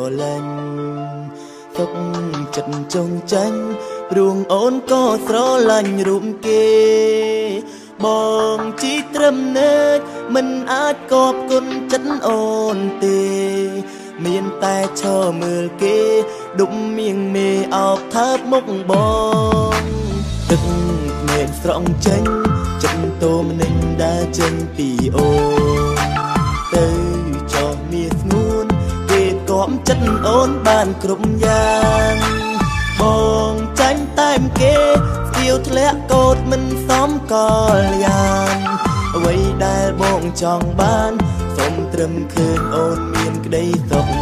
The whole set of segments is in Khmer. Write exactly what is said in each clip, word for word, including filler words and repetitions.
លាញ់ទុកចិត្តចងចាញ់រួងអូនក៏ស្រឡាញ់រូបគេបងជីត្រឹមណែកមិនអាចកប់គុណចិត្តអូនទេមានតែឈរមើលគេដុំមៀងមេអោបថើបមុខបងទឹកភ្នែកស្រង់ចេញចិត្តតូមនឹងដើរចេញពីអូនទៅចោះមាសស្ងួនគេកប់ចិត្តអូនបានគ្រប់យ៉ាងបងចាញ់តែមគេស្ទាវធ្លាក់កោតមិនសមកលយ៉ាងអ្វីដែលបងចង់បានសូមត្រឹមឃើញអូនមានក្តីសុខ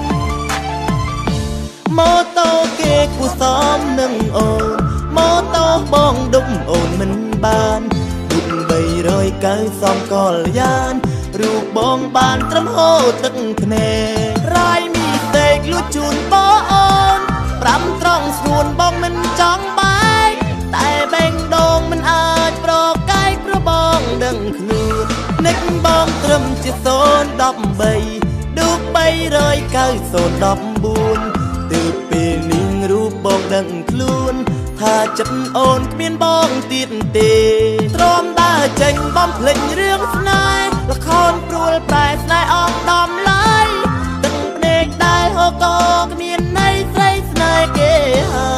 ម៉ូតូគេគួសមនឹងអូនម៉ូតូបងដុំអូនមិនបានដុំបីរយកៅសំកលយ៉ាងរូបបងបានត្រឹមហូរទឹកភ្នែករាយមីសេកលួចជូនបងអូនប្រាំត្រង់ស្ងួនបងមិនចង់បែកតែបេងដូងមិនអាចប្រកែកព្រោះបងដឹងខ្លួននឹកបងត្រឹមជាសូនដប់បីដួបបីរយកៅសូនដប់បួនទើបពេលនេះរូបបងដឹងខ្លួនថាចិត្តអូនគ្មានបងទៀតទេទ្រាំដើរចេញបំភ្លេចរឿងស្នេហ៍ល្ខោនព្រួលប្រែស្នេហ៍អងដំឡើយទឹកភ្នែកដែលហូរក៏គ្មានន័យស្រីស្នេហ៍គេហើយ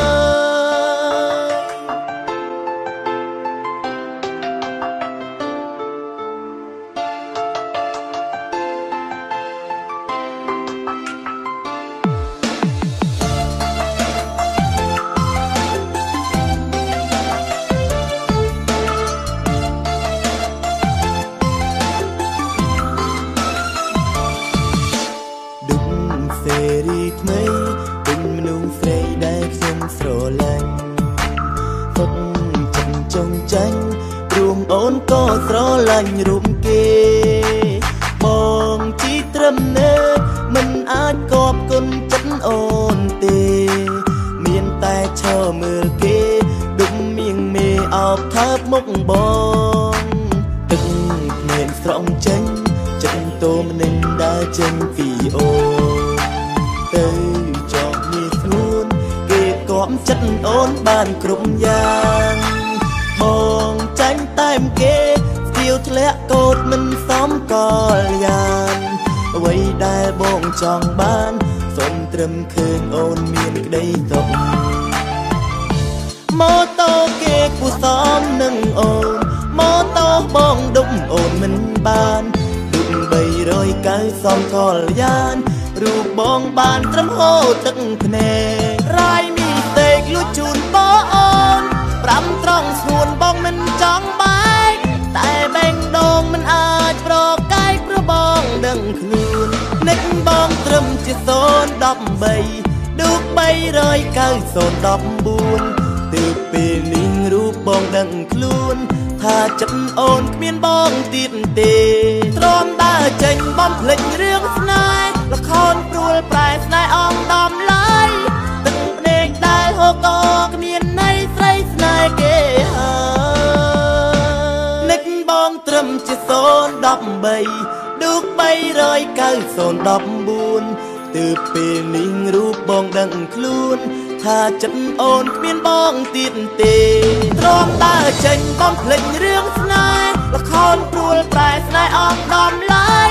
សេរីថ្មីពេញមនុស្សស្រីដែលខ្ញុំស្រឡាញ់ទុកចិត្តចងចាញ់រួងអូនក៏ស្រឡាញ់រូបគេបងជីត្រឹមណែកមិនអាចកប់គុណចិត្តអូនទេមានតែឈរមើលគេដុំមៀងមេអោបថើបមុខបងទឹកភ្នែកស្រង់ចេញចិត្តតូមនឹងដើរចេញពីអូនទៅចោះមាសស្ងួនគេកប់ចិត្តអូនបានគ្រប់យ៉ាងបងចាញ់តែមគេស្ទាវធ្លាក់កោតមិនសមកលយ៉ាងអ្វីដែលបងចង់បានសូមត្រឹមឃើញអូនមានក្តីសុខម៉ូតូគេគួសមនឹងអូនម៉ូតូបងដុំអូនមិនបានដុំបីរយកៅសំកលយ៉ាងរូបបងបានត្រឹមហូរទឹកភ្នែករាយមីសេកលួចជូនបងអូនប្រាំត្រង់ស្ងួនបងមិនចង់បែកតែបេងដូងមិនអាចប្រកែកព្រោះបងដឹងខ្លួននឹកបងត្រឹមជាសូនដប់បីដួបបីរយកៅសូនដប់បួនទើបពេលនេះរូបបងដឹងខ្លួនថាចិត្តអូនគ្មានបងទៀតទេទ្រាំដើរចេញបំភ្លេចរឿងស្នេហ៍ល្ខោនព្រួលប្រែស្នេហ៍អងដំឡើយទឹកភ្នែកដែលហូរក៏គ្មានន័យស្រីស្នេហ៍គេហើយនឹកបងត្រឹមជាសូនដប់បីដួបបីរយកៅសូនដប់បួនទើបពេលនេះរូបបងដឹងខ្លួនថាចិត្តអូនគ្មានបងទៀតទេទ្រាំដើរចេញបំភ្លេចរឿងស្នេហ៍ល្ខោនព្រួលប្រែស្នេហ៍អងដំឡើយ